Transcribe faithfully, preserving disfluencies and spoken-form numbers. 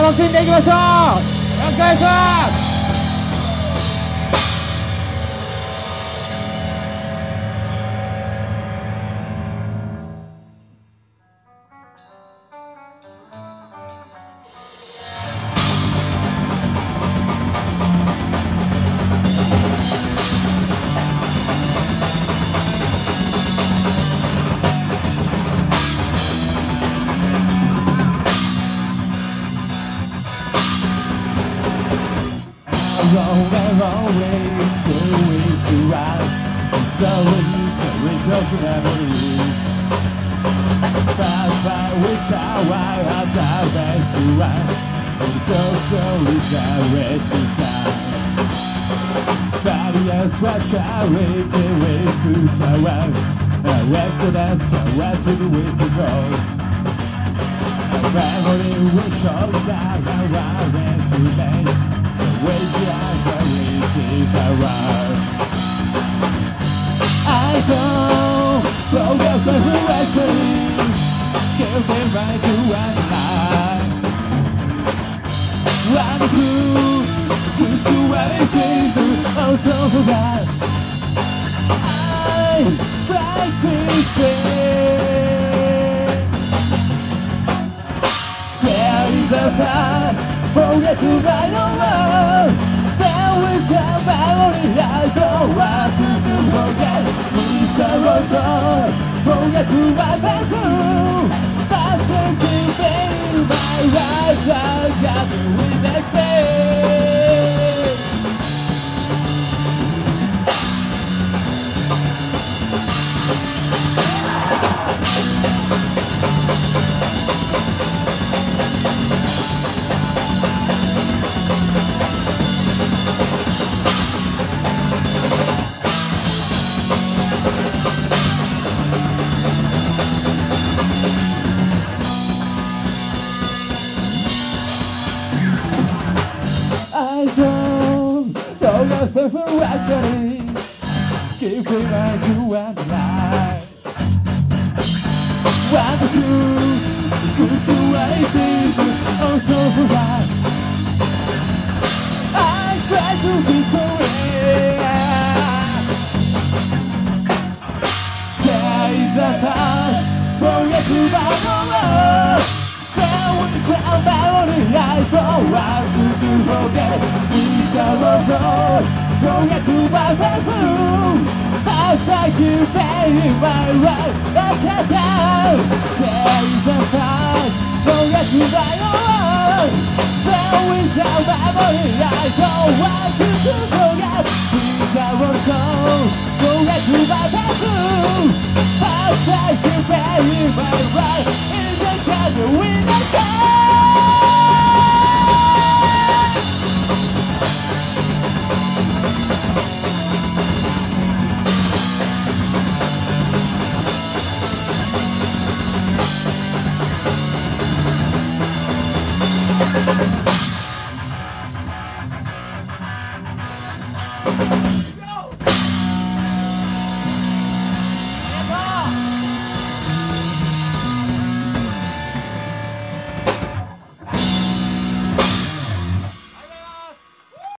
楽しんでいきましょう。よろしくお願いします。 Rolling, rolling, going to ride. Slowly, slowly goes to memory. Fast by which hour I direct to ride. So slowly direct to time. Body as what I wait the way to surround. Exodus, where to the ways to go. Family which all that I went to make. Way beyond the reaches around. I don't forget the who actually give them right to one life. One who put to anything to also forget. I try to say there is a path. Forget to ride over. There we come back only I don't want to forget. Please don't forget to ride back through. But thinking baby my life I got with that face. I don't know nothing for actually keep me like you and I. What you could do anything also for that. I try to be so real. There is a time forget to buy over. Crown down the eyes, so I couldn't forget. Please don't forget to buy my food. I'll try to pay my right. That's a time. There is a time. Forget to buy your own. There is a memory. I don't want you to forget. Please don't forget to buy my food. I'll try to pay my right. In the country with the car. Thank you.